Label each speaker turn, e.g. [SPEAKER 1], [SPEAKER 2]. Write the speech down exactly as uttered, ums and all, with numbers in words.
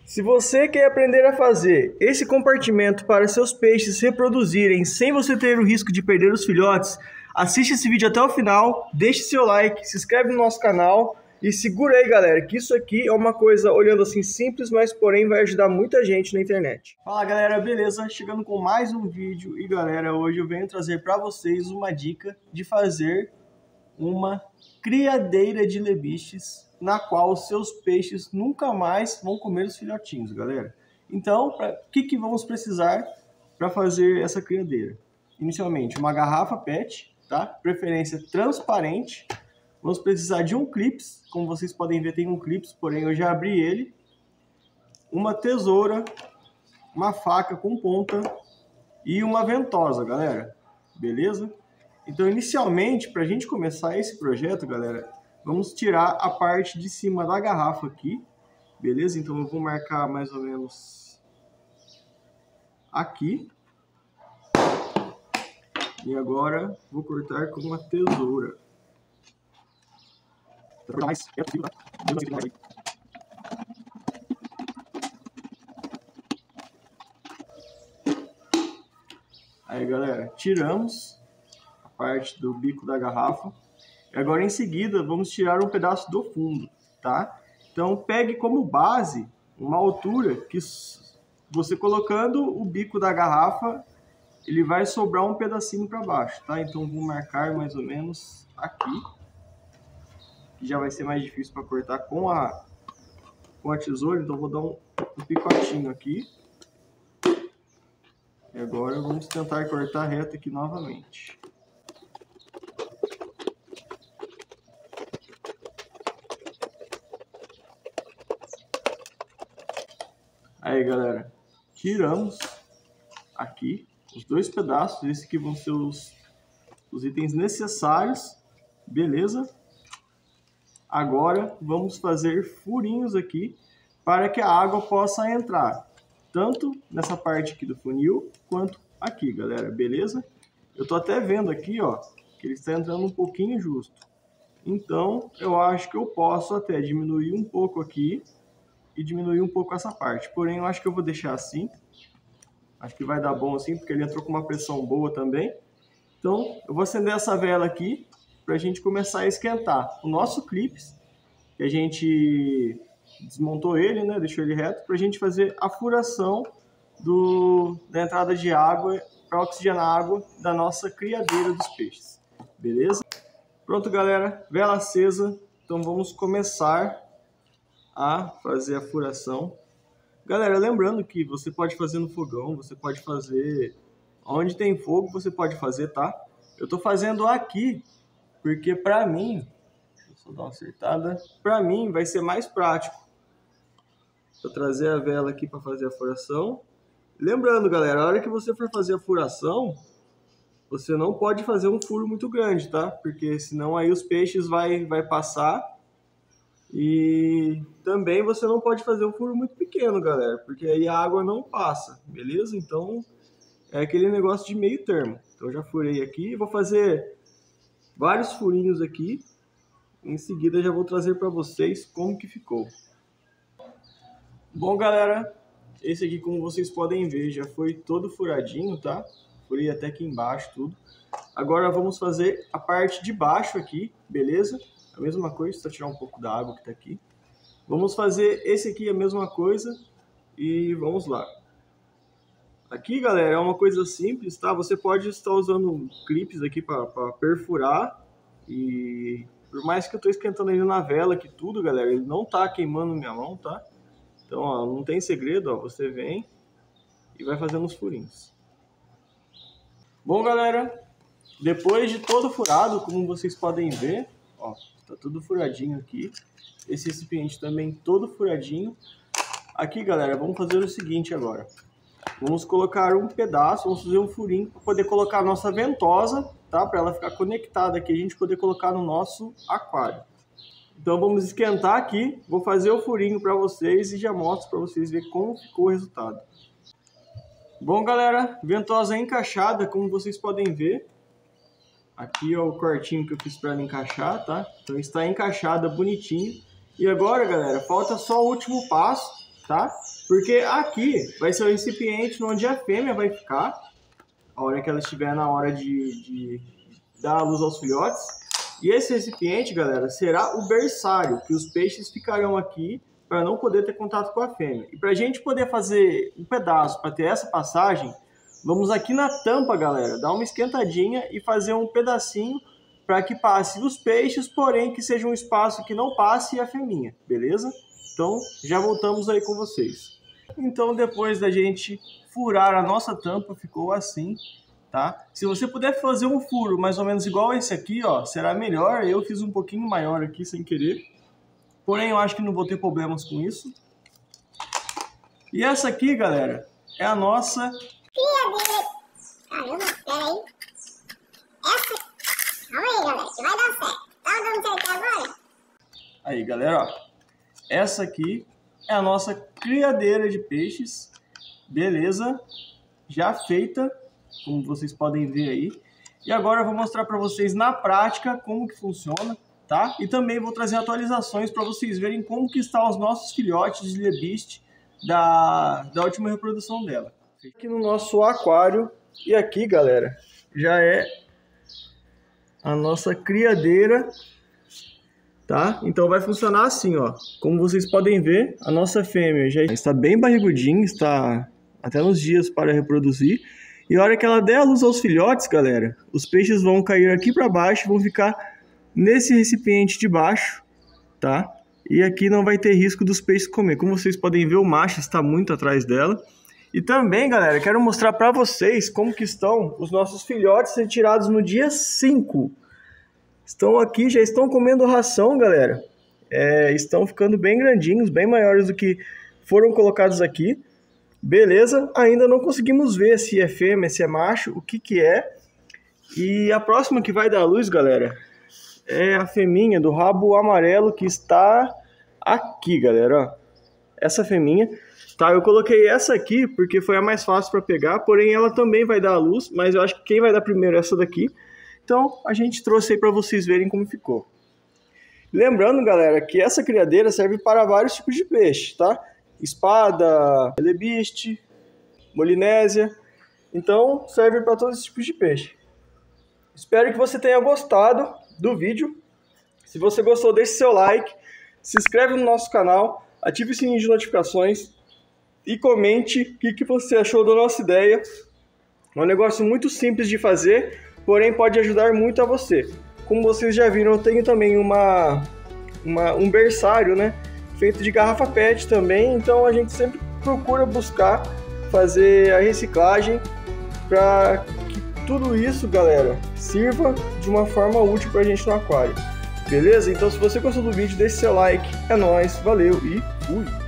[SPEAKER 1] Se você quer aprender a fazer esse compartimento para seus peixes se reproduzirem sem você ter o risco de perder os filhotes, assiste esse vídeo até o final, deixe seu like, se inscreve no nosso canal e segura aí, galera, que isso aqui é uma coisa, olhando assim, simples, mas porém vai ajudar muita gente na internet. Fala, galera, beleza? Chegando com mais um vídeo e, galera, hoje eu venho trazer para vocês uma dica de fazer uma criadeira de lebiches na qual os seus peixes nunca mais vão comer os filhotinhos, galera. Então, o que, que vamos precisar para fazer essa criadeira? Inicialmente, uma garrafa pet, tá? Preferência transparente. Vamos precisar de um clips, como vocês podem ver tem um clips, porém eu já abri ele. Uma tesoura, uma faca com ponta e uma ventosa, galera. Beleza? Então, inicialmente, para a gente começar esse projeto, galera, vamos tirar a parte de cima da garrafa aqui, beleza? Então, eu vou marcar mais ou menos aqui. E agora, vou cortar com uma tesoura. Vou cortar mais é possível, tá? Aí, galera, tiramos parte do bico da garrafa. E agora em seguida vamos tirar um pedaço do fundo, tá? Então pegue como base uma altura que você colocando o bico da garrafa, ele vai sobrar um pedacinho para baixo, tá? Então vou marcar mais ou menos aqui, que já vai ser mais difícil para cortar com a com a tesoura, então vou dar um, um picotinho aqui. E agora vamos tentar cortar reto aqui novamente. Aí, galera, tiramos aqui os dois pedaços, esses aqui vão ser os, os itens necessários, beleza? Agora vamos fazer furinhos aqui para que a água possa entrar, tanto nessa parte aqui do funil, quanto aqui, galera, beleza? Eu tô até vendo aqui, ó, que ele está entrando um pouquinho justo. Então, eu acho que eu posso até diminuir um pouco aqui, e diminuir um pouco essa parte. Porém, eu acho que eu vou deixar assim. Acho que vai dar bom assim, porque ele entrou com uma pressão boa também. Então, eu vou acender essa vela aqui para a gente começar a esquentar o nosso clips, que a gente desmontou ele, né? Deixou ele reto, para a gente fazer a furação do, da entrada de água para oxigenar a água da nossa criadeira dos peixes. Beleza? Pronto, galera. Vela acesa. Então, vamos começar a fazer a furação. Galera, lembrando que você pode fazer no fogão, você pode fazer onde tem fogo, você pode fazer, tá? Eu tô fazendo aqui porque pra mim, deixa eu dar uma acertada, pra mim vai ser mais prático. Vou trazer a vela aqui para fazer a furação. Lembrando, galera, a hora que você for fazer a furação, você não pode fazer um furo muito grande, tá? Porque senão aí os peixes vai, vai passar. E também você não pode fazer um furo muito pequeno, galera, porque aí a água não passa, beleza? Então é aquele negócio de meio termo. Então eu já furei aqui, vou fazer vários furinhos aqui. Em seguida já vou trazer para vocês como que ficou. Bom, galera, esse aqui, como vocês podem ver, já foi todo furadinho, tá? Furei até aqui embaixo tudo. Agora vamos fazer a parte de baixo aqui, beleza? A mesma coisa, só tirar um pouco da água que está aqui. Vamos fazer esse aqui a mesma coisa e vamos lá. Aqui, galera, é uma coisa simples, tá? Você pode estar usando clips aqui para perfurar. E por mais que eu estou esquentando ele na vela aqui tudo, galera, ele não tá queimando minha mão, tá? Então, ó, não tem segredo, ó. Você vem e vai fazendo os furinhos. Bom, galera, depois de todo furado, como vocês podem ver, ó, tá tudo furadinho aqui. Esse recipiente também todo furadinho. Aqui, galera, vamos fazer o seguinte agora. Vamos colocar um pedaço, vamos fazer um furinho para poder colocar a nossa ventosa, tá? Para ela ficar conectada aqui, a gente poder colocar no nosso aquário. Então vamos esquentar aqui, vou fazer o furinho para vocês e já mostro para vocês verem como ficou o resultado. Bom, galera, ventosa encaixada, como vocês podem ver. Aqui é o cortinho que eu fiz para ela encaixar, tá? Então está encaixada bonitinho. E agora, galera, falta só o último passo, tá? Porque aqui vai ser o recipiente onde a fêmea vai ficar, a hora que ela estiver na hora de, de dar a luz aos filhotes. E esse recipiente, galera, será o berçário, que os peixes ficarão aqui para não poder ter contato com a fêmea. E para a gente poder fazer um pedaço para ter essa passagem, vamos aqui na tampa, galera, dar uma esquentadinha e fazer um pedacinho para que passe os peixes, porém que seja um espaço que não passe a feminha, beleza? Então, já voltamos aí com vocês. Então, depois da gente furar a nossa tampa, ficou assim, tá? Se você puder fazer um furo mais ou menos igual esse aqui, ó, será melhor. Eu fiz um pouquinho maior aqui sem querer, porém eu acho que não vou ter problemas com isso. E essa aqui, galera, é a nossa
[SPEAKER 2] criadeira. Caramba, peraí. Essa... Calma aí, galera, que vai dar certo. Tá dando certo agora?
[SPEAKER 1] Aí, galera, ó. Essa aqui é a nossa criadeira de peixes, beleza? Já feita, como vocês podem ver aí. E agora eu vou mostrar para vocês na prática como que funciona, tá? E também vou trazer atualizações para vocês verem como que estão os nossos filhotes de lebiste da, da última reprodução dela. Aqui no nosso aquário, e aqui, galera, já é a nossa criadeira, tá? Então vai funcionar assim, ó. Como vocês podem ver, a nossa fêmea já está bem barrigudinha, está até nos dias para reproduzir. E a hora que ela der a luz aos filhotes, galera, os peixes vão cair aqui para baixo e vão ficar nesse recipiente de baixo, tá? E aqui não vai ter risco dos peixes comer. Como vocês podem ver, o macho está muito atrás dela. E também, galera, quero mostrar para vocês como que estão os nossos filhotes retirados no dia cinco. Estão aqui, já estão comendo ração, galera. É, estão ficando bem grandinhos, bem maiores do que foram colocados aqui. Beleza, ainda não conseguimos ver se é fêmea, se é macho, o que que é. E a próxima que vai dar à luz, galera, é a feminha do rabo amarelo que está aqui, galera. Ó. Essa feminha. Tá, eu coloquei essa aqui porque foi a mais fácil para pegar, porém ela também vai dar à luz, mas eu acho que quem vai dar primeiro é essa daqui. Então a gente trouxe aí para vocês verem como ficou. Lembrando, galera, que essa criadeira serve para vários tipos de peixe, tá? Espada, lebiste, molinésia. Então serve para todos os tipos de peixe. Espero que você tenha gostado do vídeo. Se você gostou, deixe seu like, se inscreve no nosso canal, ative o sininho de notificações e comente o que, que você achou da nossa ideia. É um negócio muito simples de fazer, porém pode ajudar muito a você. Como vocês já viram, eu tenho também uma, uma, um berçário, né, feito de garrafa pet também, então a gente sempre procura buscar fazer a reciclagem para que tudo isso, galera, sirva de uma forma útil para a gente no aquário. Beleza? Então se você gostou do vídeo, deixe seu like. É nóis, valeu e fui!